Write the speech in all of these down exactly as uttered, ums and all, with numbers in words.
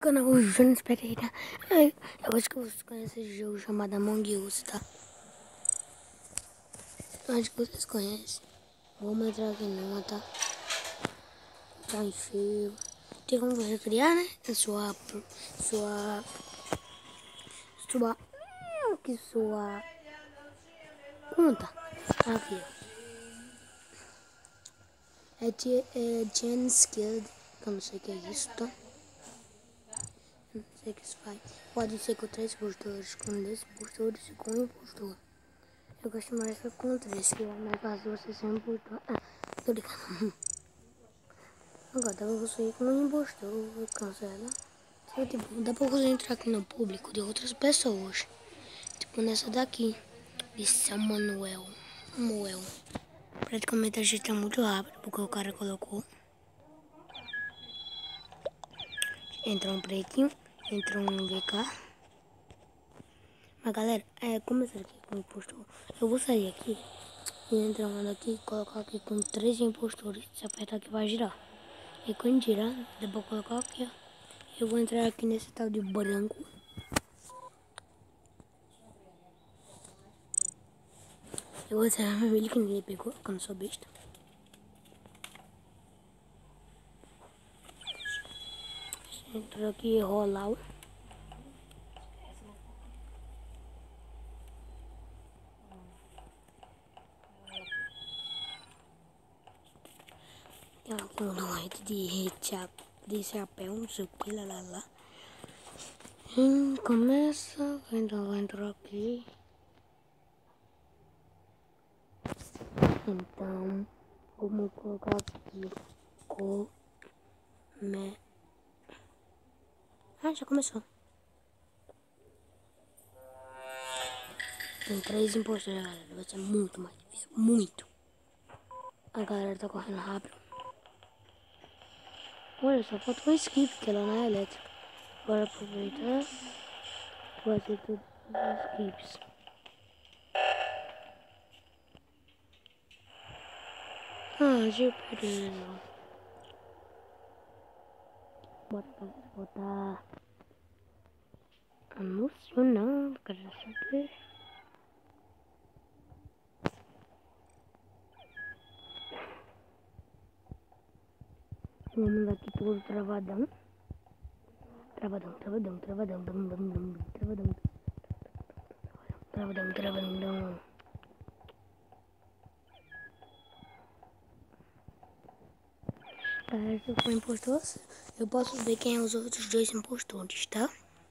canal Jonas Pereira. Ai, eu acho que vocês conhecem esse jogo chamado Among Us, tá? Eu acho que vocês conhecem. Vamos entrar aqui numa, tá? Tá cheio. Tem como você criar, né? A sua... Sua... Sua... Que sua... Conta. Aqui, ó. É, é Gen Skilled. Que eu não sei o que é isso, tá? Não sei o que isso faz. Pode ser com três impostores, com dois impostores e com um impostor. Eu gosto mais com três, que é mais fácil você ser um impostor. Ah, tô ligado. Agora dá pra você ir com um impostor, cancela. Então, tipo, dá pra você entrar aqui no público de outras pessoas. Tipo nessa daqui. De Samuel. Samuel. Praticamente a gente tá muito rápido, porque o cara colocou. Entra um pretinho, entra um V K. Mas galera, é, começar aqui com o impostor. Eu vou sair aqui e entrar um aqui, colocar aqui com três impostores. Se apertar aqui vai girar. E quando girar, dá pra colocar aqui, ó. Eu vou entrar aqui nesse tal de branco. Eu vou entrar no milho que ninguém pegou, porque eu não sou besta. Entra aqui e rolar o. Tem aqui uma rede de, de chapéu, não sei o que, lá lá lá. E começa, então vai entrar aqui. Então, vamos colocar aqui. Come... Ah, já começou. Tem três impostores, galera. Vai ser muito mais difícil. Muito. A galera tá correndo rápido. Olha, só falta um skip, que ela não é elétrica. Bora aproveitar. Vai ser todos os skips. Ah, Júpiter. Bora, galera, botar anúncio, não, quero saber. Vamos aqui todo travadão. Travadão, travadão, travadão, dum, dum, dum, travadão. Travadão, travadão. Galera, se for impostor, eu posso ver quem é os outros dois impostores, tá?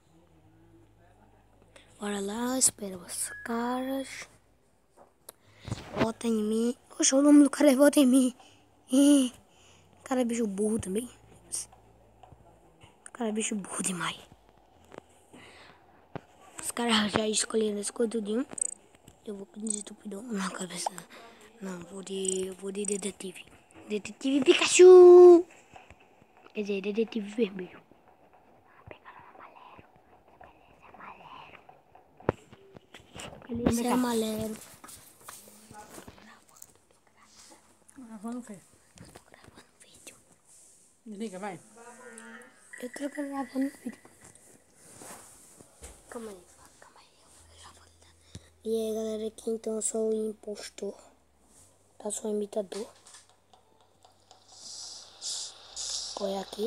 Bora lá, espera os caras. Vota em mim. Oxe, o nome do cara é Vota em mim. Ih, cara é bicho burro também. Cara é bicho burro demais. Os caras já escolheram esse tudinho. Eu vou de estupidão na cabeça. Não, vou de. vou de detetive. Detetive Pikachu! Quer dizer, detetive vermelho. Esse é amarelo. Gravando o quê? Eu tô gravando vídeo. Desliga, vai. Eu tô gravando vídeo. Calma aí, calma aí. Eu já vou dar. E aí, galera, aqui então eu sou o impostor. Tá, sou o imitador. Olha aqui.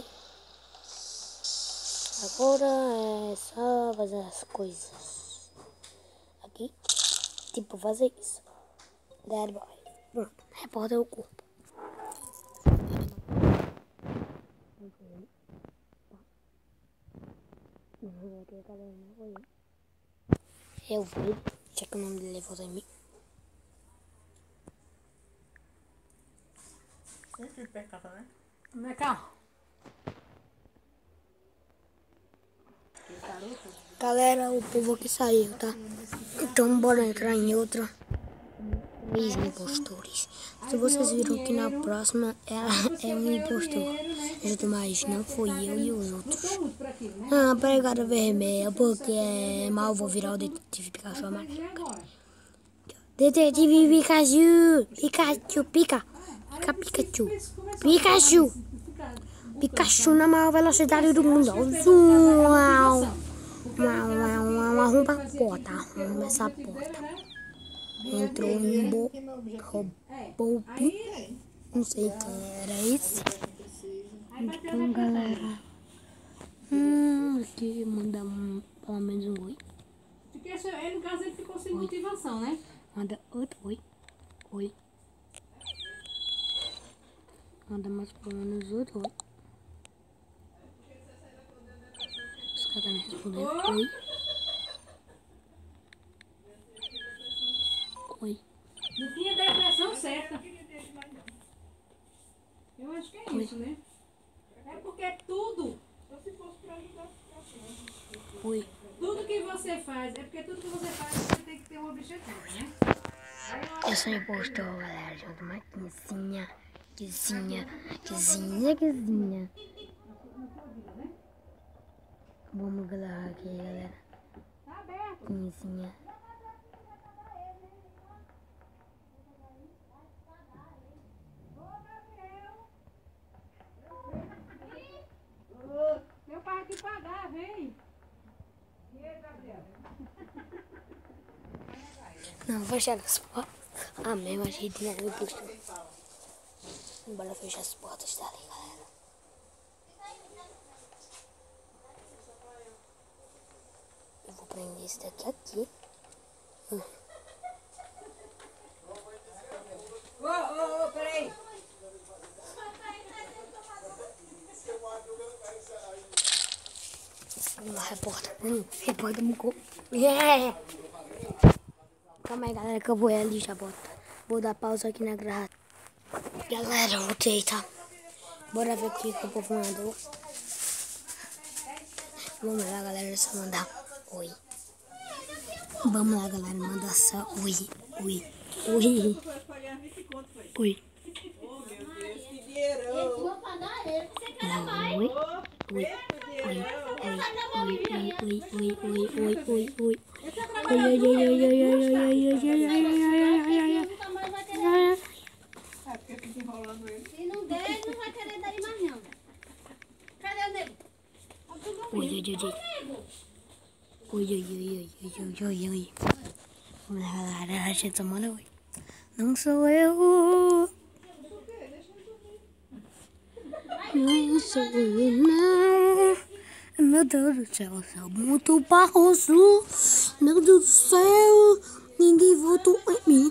Agora é só fazer as coisas. Aqui. Tipo, fazer isso. Dead boy. Pronto. Repórter o corpo. Eu vou. Já que o nome dele é Vota em mim. Sempre peca, né? Vem cá. Galera, o povo aqui saiu, tá? Então bora entrar em outra. Três impostores. Se vocês viram que na próxima é, é um impostor. Junto mais, não foi eu e os outros. Ah, pegada vermelha, porque é mal, vou virar o detetive Pikachu amarelo. Detetive Pikachu! Pikachu, pica! Pica, Pikachu! Pikachu! Pikachu na maior velocidade do mundo. Zum, uau, uau, uau, uau, arruma a porta, arruma essa porta. Entrou um bo... roubou... Não sei quem era esse. Então, galera... Hum, aqui manda um, pelo menos um oi. Porque ele, no caso, ele ficou sem motivação, né? Manda outro oi. Oi. Manda mais pelo menos outro oi. Os caras me respondendo oi. Oi. Não tinha depressão certa. Eu acho que é Oi. isso, né? É porque tudo, Oi. tudo que você faz, é porque tudo que você faz, você tem que ter um objetivo, né? Eu sou impostor, galera. Junto uma quinzinha. Quinzinha. Quinzinha, quinzinha. Vamos, galera, aqui, galera. Tá aberto. Quinzinha. Meu pai aqui pagar, vem. Não, vou fechar as portas. Ah, mesmo, a gente não é impostor. Bora fechar as portas dali, galera. Eu vou prender esse daqui aqui. Hum. Ô, ô, ô, peraí. Vamos lá, repórter. Hum, repórter mucou. Yeah! Calma aí, galera, que eu vou ali já bota. Vou dar pausa aqui na grade. Galera, voltei, tá? Bora ver o que o povo mandou. Vamos lá, galera, só mandar oi. Vamos lá, galera, manda só oi, oi, oi. Oi. Oi, oi, oi, oi, oi, oi, oi, oi, oi, oi, oi, oi. Oi, oi, oi, oi, oi, oi, oi, oi, oi, oi, oi, oi, oi. Se não der, ele não vai querer dar mais não. Cadê o nego? Oi, oi, oi, oi. Oi, oi, oi, oi, oi, oi, oi. Vamos lá, galera, a gente só manda oi. Não sou eu. Não sou eu, não. Meu Deus do céu, eu sou muito barroso. Meu Deus do céu, ninguém votou em mim.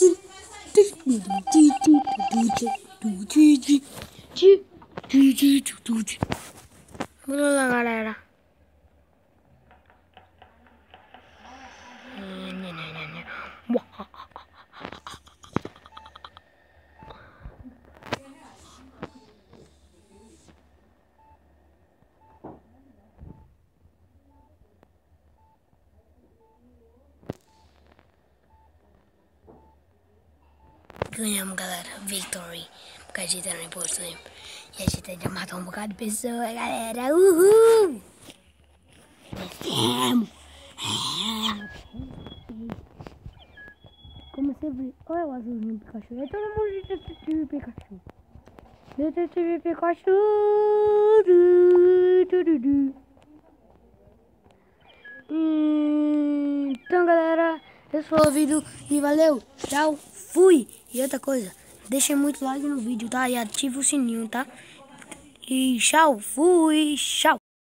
Vamos lá, galera. Ganhamos, galera. Victory. Porque a gente era no imposto. E a gente já matou um bocado de pessoa, galera. Uhul! Vencemos! Como sempre. Olha o azulzinho Pikachu. É todo mundo detetive Pikachu. Detetive Pikachu. Du, du, du, du. Hum, então, galera. Esse foi o vídeo e valeu, tchau, fui! E outra coisa, deixem muito like no vídeo, tá? E ativa o sininho, tá? E tchau, fui, tchau!